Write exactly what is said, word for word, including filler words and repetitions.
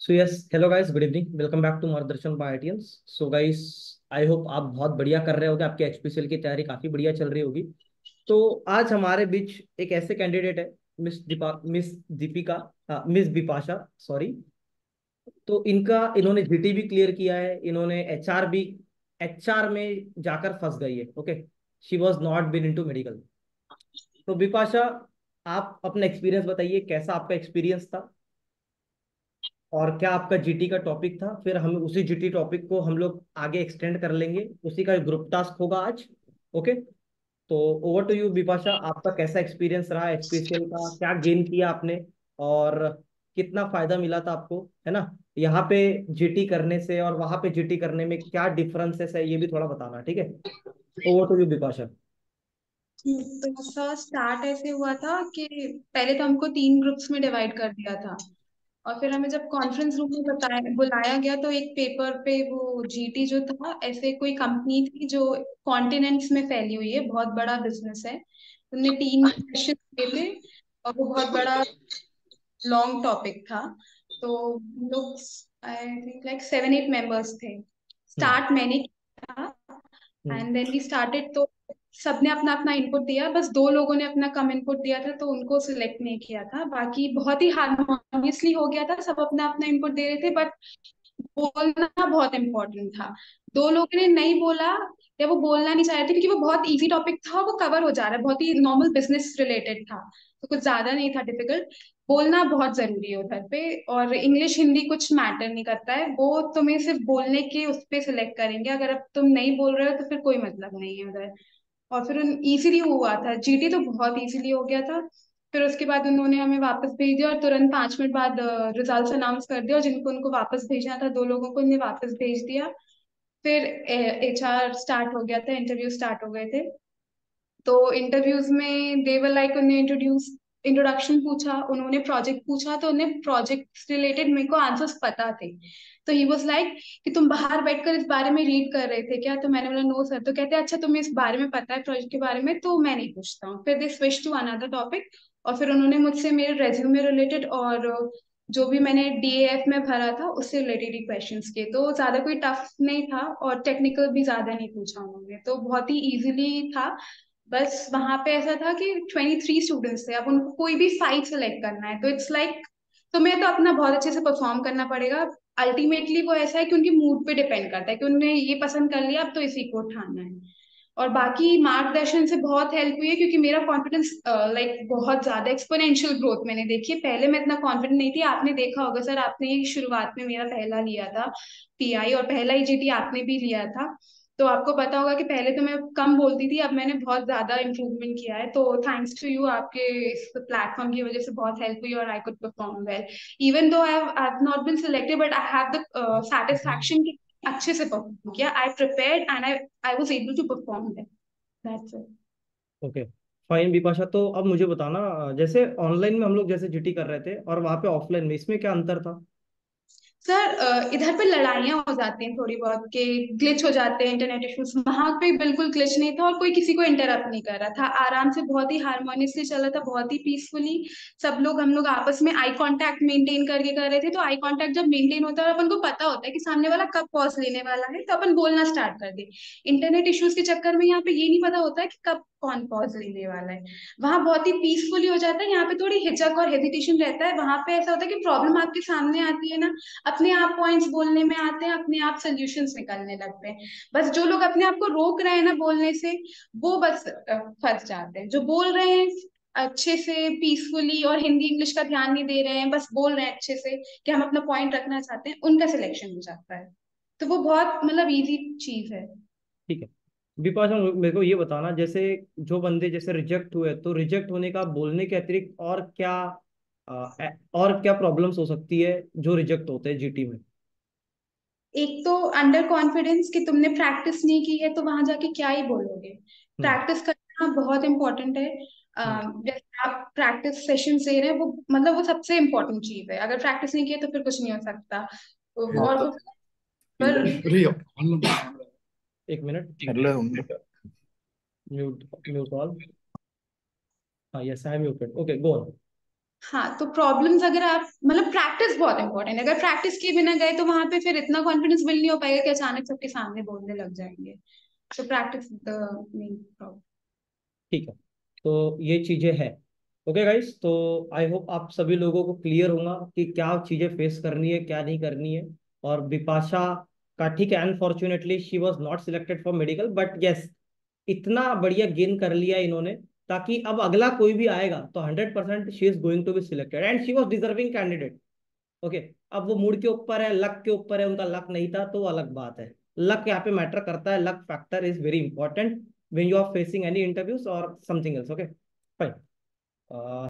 So yes, hello guys, good evening, welcome back to Margdarshan by ITians. So guys, I hope आप बहुत बढ़िया कर रहे होगे, आपके एचपीसीएल की तैयारी काफी बढ़िया चल रही होगी। तो आज हमारे बीच एक ऐसे कैंडिडेट है, मिस दीपा मिस दीपिका, हाँ मिस बिपाशा, सॉरी। तो इनका इन्होंने जीटी भी क्लियर किया है, इन्होंने एचआर भी, एचआर में जाकर फंस गई है। Okay, she was not been into medical. तो बिपाशा, आप अपना एक्सपीरियंस बताइए, कैसा आपका एक्सपीरियंस था और क्या आपका जीटी का टॉपिक था। फिर हम उसी जीटी टॉपिक को हम लोग आगे एक्सटेंड कर लेंगे, उसी का ग्रुप टास्क होगा आज। ओके, तो ओवर टू यू बिपाशा, आपका कैसा एक्सपीरियंस रहा एचपीसीएल का, क्या गेन किया आपने और कितना फायदा मिला था आपको, है ना। यहाँ पे जीटी करने से और वहां पे जीटी करने में क्या डिफरेंसेस है, ये भी थोड़ा बताना, ठीक है। Over to you Bipasha. तो सर स्टार्ट ऐसे हुआ था कि पहले तो हमको तीन ग्रुप्स में डिवाइड कर दिया था। और फिर हमें जब कॉन्फ्रेंस रूम में बताया बुलाया गया तो एक पेपर पे वो जीटी जो था, ऐसे कोई कंपनी थी जो कॉन्टिनेंट्स में फैली हुई है, बहुत बड़ा बिजनेस है। उनने तीन क्वेश्चन दिए थे और वो बहुत बड़ा लॉन्ग टॉपिक था। तो हम लोग I think like seven eight members थे। हम्म। स्टार्ट मैंने किया hmm. And then we started. तो सबने अपना अपना इनपुट दिया, बस दो लोगों ने अपना कम इनपुट दिया था तो उनको सिलेक्ट नहीं किया था। बाकी बहुत ही हार्मोनियसली हो गया था, सब अपना अपना इनपुट दे रहे थे। बट बोलना बहुत इम्पोर्टेंट था। दो लोगों ने नहीं बोला या वो बोलना नहीं चाह रहे थे क्योंकि वो बहुत इजी टॉपिक था, वो कवर हो जा रहा है, बहुत ही नॉर्मल बिजनेस रिलेटेड था, तो कुछ ज्यादा नहीं था डिफिकल्ट। बोलना बहुत जरूरी है उधर पे। और इंग्लिश हिंदी कुछ मैटर नहीं करता है, वो तुम्हें सिर्फ बोलने के उस पे सिलेक्ट करेंगे। अगर अब तुम नहीं बोल रहे हो तो फिर कोई मतलब नहीं है उधर। और फिर इजीली हुआ था, जीटी तो बहुत इजीली हो गया था। फिर उसके बाद उन्होंने हमें वापस भेज दिया और तुरंत पांच मिनट बाद रिजल्ट्स अनाउंस कर दिया, और जिनको उनको वापस भेजना था, दो लोगों को उन्हें वापस भेज दिया। फिर एचआर स्टार्ट हो गया था, इंटरव्यू स्टार्ट हो गए थे। तो इंटरव्यूज में दे वर लाइक, उन्हें इंट्रोड्यूस इंट्रोडक्शन पूछा, उन्होंने प्रोजेक्ट पूछा, तो उन्हें प्रोजेक्ट रिलेटेड मेरे को आंसर्स पता थे। तो ही वाज लाइक कि तुम बाहर बैठकर इस बारे में रीड कर रहे थे क्या? तो मैंने बोला नो सर। तो कहते अच्छा तुम्हें इस बारे में पता है प्रोजेक्ट के बारे में, तो मैं नहीं पूछता हूँ। फिर they switch to another topic. और फिर उन्होंने मुझसे मेरे रेज्यूमे रिलेटेड और जो भी मैंने डीएएफ में भरा था उससे रिलेटेड ही क्वेश्चंस किए। तो ज्यादा कोई टफ नहीं था और टेक्निकल भी ज्यादा नहीं पूछा उन्होंने, तो बहुत ही इजीली था। बस वहां पे ऐसा था कि ट्वेंटी थ्री स्टूडेंट्स थे, अब उनको कोई भी फाइव सेलेक्ट करना है, तो इट्स लाइक तुम्हें तो अपना बहुत अच्छे से परफॉर्म करना पड़ेगा। अल्टीमेटली वो ऐसा है कि उनकी मूड पे डिपेंड करता है कि उन्होंने ये पसंद कर लिया, अब तो इसी को उठाना है। और बाकी मार्गदर्शन से बहुत हेल्प हुई है क्योंकि मेरा कॉन्फिडेंस लाइक बहुत ज्यादा एक्सपोनेंशियल ग्रोथ मैंने देखी है। पहले मैं इतना कॉन्फिडेंट नहीं थी, आपने देखा होगा सर, आपने ये शुरुआत में मेरा पहला लिया था पीआई, और पहला ही जीटी आपने भी लिया था। तो आपको पता होगा कि पहले तो मैं कम बोलती थी, अब मैंने बहुत ज्यादा इम्प्रूवमेंट किया है। तो थैंक्स टू यू, आपके इस प्लेटफॉर्म की वजह से बहुत हेल्प हुई और I could perform well. Even though I have not been selected but I have the satisfaction कि अच्छे से परफॉर्म किया। I prepared and I I was able to perform well. That's it. Okay, fine Bipasha. तो अब मुझे बताना, जैसे online में हम लोग जैसे जीटी कर रहे थे और वहां पे ऑफलाइन में, इसमें क्या अंतर था। सर अ, इधर पे लड़ाइयाँ हो जाती हैं थोड़ी बहुत, के ग्लिच हो जाते हैं इंटरनेट इश्यूज। वहां पे बिल्कुल ग्लिच नहीं था और कोई किसी को इंटरप्ट नहीं कर रहा था, आराम से बहुत ही हारमोनियसली चल रहा था, बहुत ही पीसफुली। सब लोग हम लोग आपस में आई कांटेक्ट मेंटेन करके कर रहे थे। तो आई कांटेक्ट जब मेंटेन होता है और अपन को पता होता है कि सामने वाला कब पॉज लेने वाला है, तो अपन बोलना स्टार्ट कर दे। इंटरनेट इश्यूज के चक्कर में यहाँ पे ये नहीं पता होता है कि कब कौन पॉज लेने वाला है। वहां बहुत ही पीसफुली हो जाता है, यहाँ पे थोड़ी हिचक और हेजिटेशन रहता है। वहां पे ऐसा होता है कि प्रॉब्लम आपके सामने आती है ना, अपने आप पॉइंट्स बोलने में आते हैं, अपने आप सोल्यूशंस निकलने लगते हैं। बस जो लोग अपने आप को रोक रहे हैं ना बोलने से, वो बस अ, फंस जाते हैं। जो बोल रहे हैं अच्छे से पीसफुली और हिंदी इंग्लिश का ध्यान नहीं दे रहे हैं, बस बोल रहे हैं अच्छे से कि हम अपना पॉइंट रखना चाहते हैं, उनका सिलेक्शन हो जाता है। तो वो बहुत मतलब इजी चीज है। ठीक है बिपाशा, मेरे को ये बताना, जैसे जो बंदे जैसे रिजेक्ट हुए, तो रिजेक्ट होने का बोलने के अतिरिक्त और क्या, आ, ए- और क्या प्रॉब्लम्स हो सकती है जो रिजेक्ट होते हैं जीटी में। एक तो अंडर कॉन्फिडेंस कि तुमने प्रैक्टिस नहीं की है तो वहां जाके क्या ही बोलोगे। हम्म। प्रैक्टिस करना बहुत इंपॉर्टेंट है। हम्म। अम, जैसे आप प्रैक्टिस सेशन दे रहे हैं, वो मतलब वो सबसे इम्पोर्टेंट चीज है। अगर प्रैक्टिस नहीं की है तो फिर कुछ नहीं हो सकता। तो- और वो पर एक मिनट, हेलो ఉంది म्यूट म्यूट ऑल। हाँ, yes I muted, okay go on. हाँ, तो प्रॉब्लम्स अगर आप मतलब प्रैक्टिस बहुत इंपॉर्टेंट है, अगर प्रैक्टिस किए बिना गए तो वहां पे फिर इतना कॉन्फिडेंस बिल्ड नहीं हो पाएगा कि अचानक सबके सामने बोलने लग जाएंगे। तो प्रैक्टिस द मेन प्रॉब्लम। ठीक है, तो ये चीजें हैं। ओके गाइस, तो आई होप आप सभी लोगों को क्लियर होगा कि क्या चीजें फेस करनी है, क्या नहीं करनी है। और बिपाशा का ठीक है, unfortunately she was not selected for medical, but yes, इतना बढ़िया गेन कर लिया इन्होंने, ताकि अब अगला कोई भी आएगा तो hundred percent she is going to be selected and she was deserving candidate. Okay, अब वो मूड के ऊपर है, लक के ऊपर है, उनका लक नहीं था तो वो अलग बात है। लक यहाँ पे मैटर करता है, luck factor is very important when you are facing any interviews और समथिंग एल्स। Okay, fine.